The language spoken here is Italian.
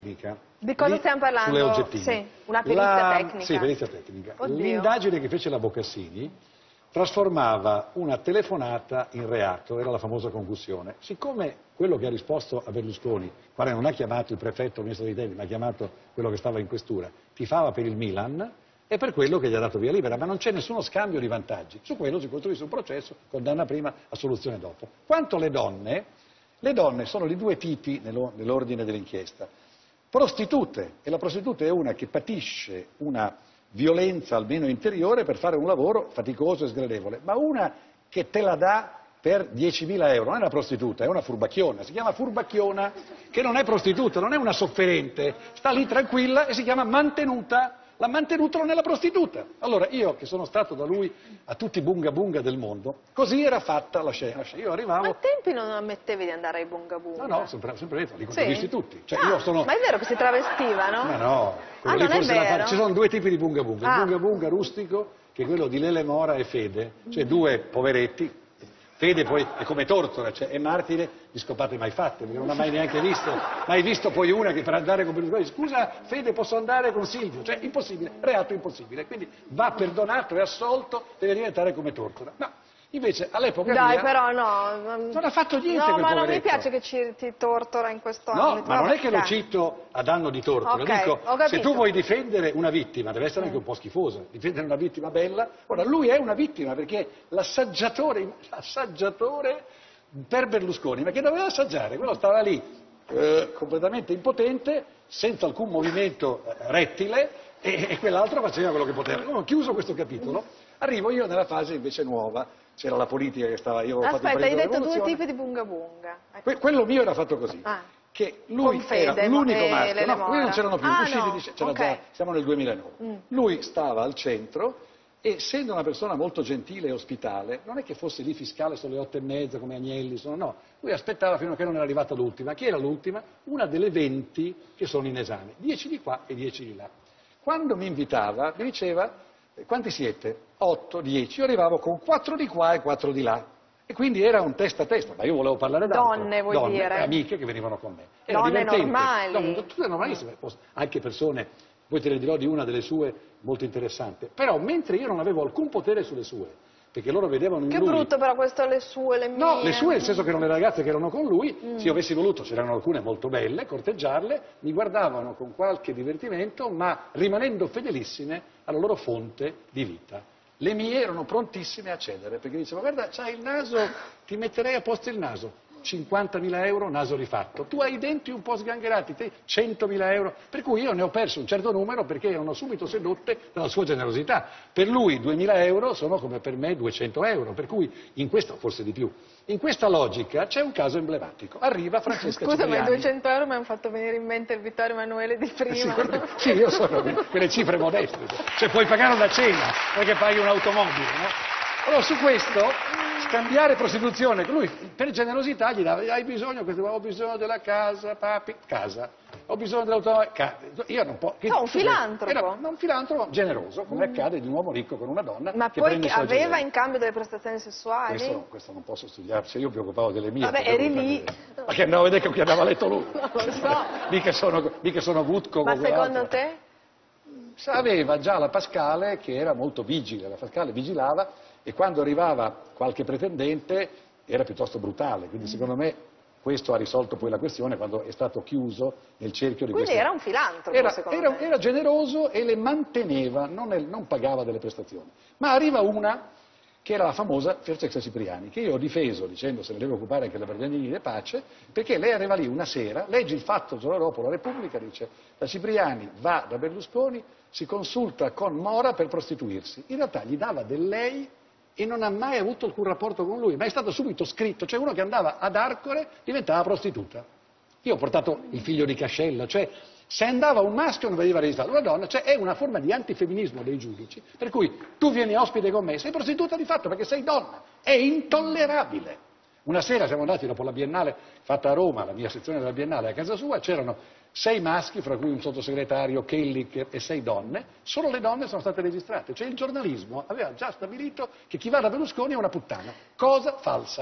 Di cosa stiamo parlando? Sulle oggettine. Sì, una perizia tecnica. Sì, perizia tecnica. Oddio. L'indagine che fece la Boccassini trasformava una telefonata in reato, era la famosa concussione. Siccome quello che ha risposto a Berlusconi, quale non ha chiamato il prefetto, il ministro dei interni, ma ha chiamato quello che stava in questura, tifava per il Milan, è per quello che gli ha dato via libera, ma non c'è nessuno scambio di vantaggi. Su quello si costruisce un processo, condanna prima, assoluzione dopo. Quanto alle donne sono di due tipi nell'ordine dell'inchiesta. Prostitute, e la prostituta è una che patisce una violenza almeno interiore per fare un lavoro faticoso e sgradevole, ma una che te la dà per 10.000 euro, non è una prostituta, è una furbacchiona, si chiama furbacchiona, che non è prostituta, non è una sofferente, sta lì tranquilla e si chiama mantenuta. La mantenuta non è la prostituta. Allora io che sono stato da lui a tutti i bunga bunga del mondo, così era fatta la scena. Io arrivavo... Ma a tempi non ammettevi di andare ai bunga bunga? No, sempre detto, li ho visti tutti. Cioè, ma è vero che si travestivano? No, non è vero. Ci sono due tipi di bunga bunga. Il bunga bunga rustico, che è quello di Lele Mora e Fede, cioè due poveretti. Fede poi è come Tortora, cioè è martire di scopate mai fatte, perché non ha mai neanche visto poi una che per andare con Berlusconi, scusa Fede posso andare con Silvio, cioè impossibile, reato impossibile, quindi va perdonato e assolto, deve diventare come Tortora. No, invece all'epoca Dai, però no. Non ha fatto niente quel No, ma non mi poveretto. piace che citi Tortora in questo No, ambito. ma non è che lo cito a danno di Tortora, Okay, dico, ho capito. se tu vuoi difendere una vittima, deve essere anche un po' schifosa, difendere una vittima bella, ora lui è una vittima perché è l'assaggiatore per Berlusconi, ma che doveva assaggiare, quello stava lì completamente impotente, senza alcun movimento rettile e quell'altro faceva quello che poteva. Ho chiuso questo capitolo, arrivo io nella fase invece nuova, c'era la politica che stava... Aspetta, hai detto due tipi di bunga bunga. Quello mio era fatto così. Che lui era l'unico maschio, no, qui non c'erano più, già, siamo nel 2009. Lui stava al centro e essendo una persona molto gentile e ospitale, non è che fosse lì fiscale sulle 8:30 come Agnelli, no, lui aspettava fino a che non era arrivata l'ultima. Chi era l'ultima? Una delle 20 che sono in esame, 10 di qua e 10 di là. Quando mi invitava mi diceva, quanti siete? 8, 10, io arrivavo con 4 di qua e 4 di là. E quindi era un testa a testa, ma io volevo parlare d'altro. Donne, vuoi dire? Amiche che venivano con me. Era donne divertente. normali. Tutte normalissime, anche persone, poi te ne dirò di una delle sue molto interessante. Però mentre io non avevo alcun potere sulle sue, perché loro vedevano in lui... Che brutto però questo, le sue, le mie... No, le sue nel senso che erano le ragazze che erano con lui, se io avessi voluto, c'erano alcune molto belle, corteggiarle, mi guardavano con qualche divertimento, ma rimanendo fedelissime alla loro fonte di vita. Le mie erano prontissime a cedere, perché dicevano, guarda, c'hai il naso, ti metterei a posto il naso. 50.000 euro, naso rifatto. Tu hai i denti un po' sgangherati, te 100.000 euro. Per cui io ne ho perso un certo numero perché erano subito sedotte dalla sua generosità. Per lui 2.000 euro sono come per me 200 euro. Per cui in questo, forse di più, in questa logica c'è un caso emblematico. Arriva Francesca Cipriani. Scusa, ma i 200 euro mi hanno fatto venire in mente il Vittorio Emanuele di prima. Sì, io sono di quelle cifre modeste. Cioè puoi pagare una cena, perché paghi un'automobile, no? Allora su questo, scambiare prostituzione, lui per generosità gli dava, hai bisogno, ho bisogno della casa, papi, casa, ho bisogno dell'automobile, casa. Io non posso... No, un filantropo. Era un filantropo generoso, come accade di un uomo ricco con una donna. Ma che poi prende i suoi aveva generi. in cambio delle prestazioni sessuali? Questo non posso studiare, se io mi occupavo delle mie. Vabbè, eri lì. Ma che andavo a vedere che andava a letto lui. Non lo so. Mica sono Vutko. Ma secondo te? Aveva già la Pascale che era molto vigile, la Pascale vigilava e quando arrivava qualche pretendente era piuttosto brutale, quindi secondo me questo ha risolto poi la questione quando è stato chiuso nel cerchio di Quindi era un filantropo, secondo me. Era generoso e le manteneva, non pagava delle prestazioni. Ma arriva una che era la famosa Francesca Cipriani, che io ho difeso dicendo se ne deve occupare anche la Bernardini di Pace, perché lei arriva lì una sera, legge il fatto il giorno dopo, la Repubblica dice la Cipriani va da Berlusconi, si consulta con Mora per prostituirsi. In realtà gli dava del lei e non ha mai avuto alcun rapporto con lui, ma è stato subito scritto, cioè uno che andava ad Arcore diventava prostituta. Io ho portato il figlio di Cascella, cioè se andava un maschio non veniva registrato, una donna, cioè è una forma di antifemminismo dei giudici, per cui tu vieni ospite con me, sei prostituta di fatto perché sei donna, è intollerabile. Una sera siamo andati dopo la Biennale fatta a Roma, la mia sezione della Biennale a casa sua, c'erano 6 maschi, fra cui un sottosegretario, Kelly, e 6 donne, solo le donne sono state registrate, cioè il giornalismo aveva già stabilito che chi va da Berlusconi è una puttana, cosa falsa.